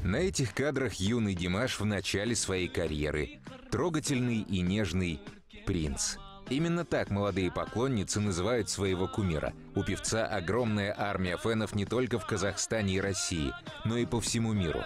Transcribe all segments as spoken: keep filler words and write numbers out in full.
На этих кадрах юный Димаш в начале своей карьеры. Трогательный и нежный принц. Именно так молодые поклонницы называют своего кумира. У певца огромная армия фенов не только в Казахстане и России, но и по всему миру.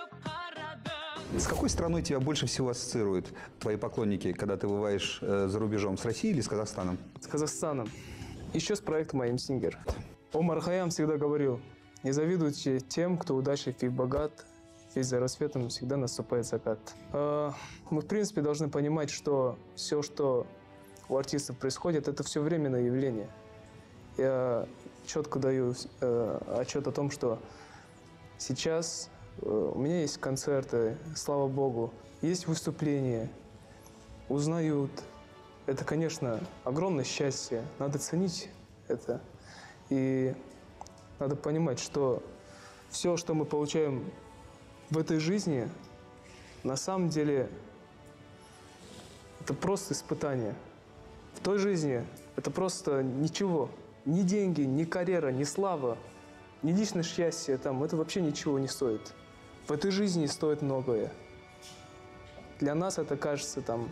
С какой страной тебя больше всего ассоциируют твои поклонники, когда ты бываешь э, за рубежом? С Россией или с Казахстаном? С Казахстаном. Еще с проектом «I Am Singer». Омар Хайям всегда говорил: не завидуйте тем, кто удачлив и богат, ведь за рассветом всегда наступает закат. Мы, в принципе, должны понимать, что все, что у артистов происходит, это все временное явление. Я четко даю отчет о том, что сейчас у меня есть концерты, слава богу, есть выступления, узнают. Это, конечно, огромное счастье. Надо ценить это. И надо понимать, что все, что мы получаем в этой жизни, на самом деле, это просто испытание. В той жизни это просто ничего. Ни деньги, ни карьера, ни слава, ни личное счастье, там, это вообще ничего не стоит. В этой жизни стоит многое. Для нас это кажется там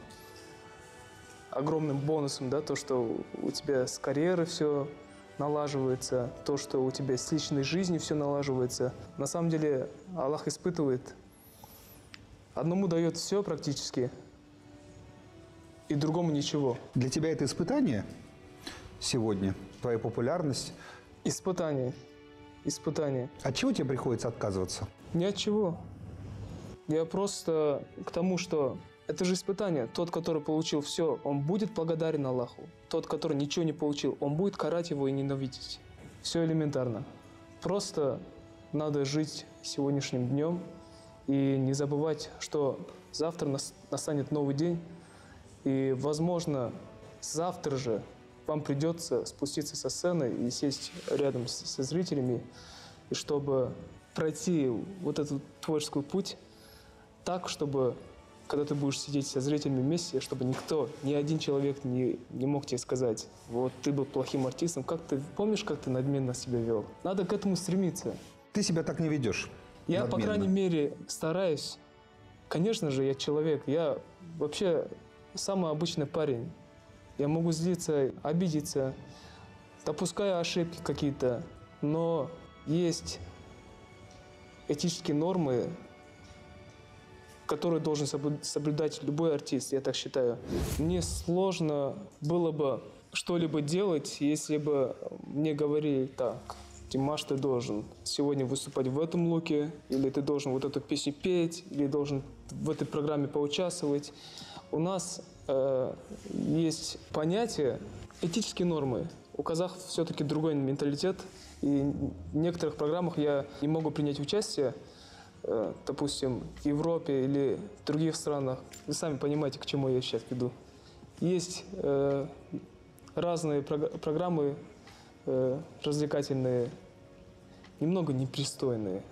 огромным бонусом, да, то, что у тебя с карьерой все налаживается, то, что у тебя с личной жизнью все налаживается. На самом деле Аллах испытывает. Одному дает все практически, и другому ничего. Для тебя это испытание сегодня, твоя популярность? Испытание. Испытание. От чего тебе приходится отказываться? Ни от чего. Я просто к тому, что это же испытание. Тот, который получил все, он будет благодарен Аллаху. Тот, который ничего не получил, он будет карать его и ненавидеть. Все элементарно. Просто надо жить сегодняшним днем и не забывать, что завтра настанет новый день. И, возможно, завтра же вам придется спуститься со сцены и сесть рядом со зрителями, и чтобы пройти вот этот творческий путь так, чтобы, когда ты будешь сидеть со зрителями вместе, чтобы никто, ни один человек не, не мог тебе сказать: вот ты был плохим артистом, как ты, помнишь, как ты надменно себя вел? Надо к этому стремиться. Ты себя так не ведешь? Я, надменно. По крайней мере, стараюсь. Конечно же, я человек, я вообще самый обычный парень. Я могу злиться, обидеться, допускаю ошибки какие-то, но есть этические нормы, которые должен соблюдать любой артист, я так считаю. Мне сложно было бы что-либо делать, если бы мне говорили: так, Димаш, ты должен сегодня выступать в этом луке, или ты должен вот эту песню петь, или должен в этой программе поучаствовать. У нас э, есть понятие этические нормы. У казахов все-таки другой менталитет, и в некоторых программах я не могу принять участие, э, допустим, в Европе или в других странах. Вы сами понимаете, к чему я сейчас веду. Есть э, разные прог- программы э, развлекательные, немного непристойные,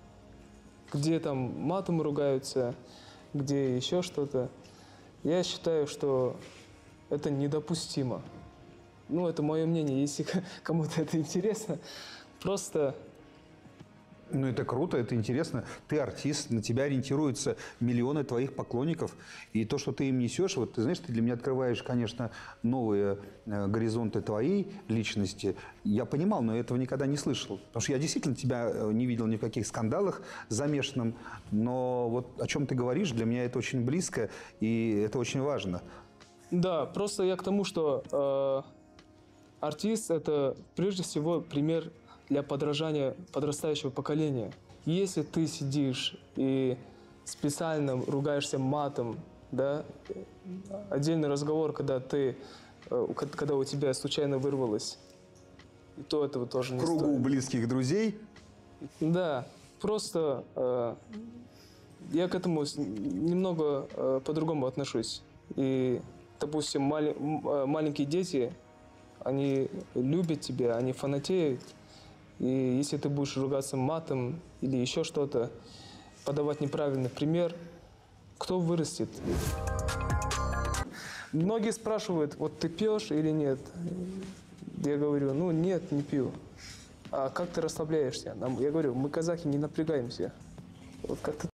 где там матом ругаются, где еще что-то. Я считаю, что это недопустимо. Ну, это мое мнение, если кому-то это интересно. Просто... Ну, это круто, это интересно. Ты артист, на тебя ориентируются миллионы твоих поклонников. И то, что ты им несешь, вот ты знаешь, ты для меня открываешь, конечно, новые э, горизонты твоей личности. Я понимал, но этого никогда не слышал. Потому что я действительно тебя не видел ни в каких скандалах замешанным. Но вот о чем ты говоришь, для меня это очень близко, и это очень важно. Да, просто я к тому, что э, артист – это прежде всего пример для подражания подрастающего поколения. Если ты сидишь и специально ругаешься матом, да, отдельный разговор, когда ты, когда у тебя случайно вырвалось, и то этого тоже не стоит. В кругу близких друзей? Да, просто э, я к этому немного э, по-другому отношусь. И, допустим, мал, маленькие дети, они любят тебя, они фанатеют. И если ты будешь ругаться матом или еще что-то, подавать неправильный пример, кто вырастет? Многие спрашивают: вот ты пьешь или нет? Я говорю: ну нет, не пью. А как ты расслабляешься? Я говорю: мы, казахи, не напрягаемся. Вот как-то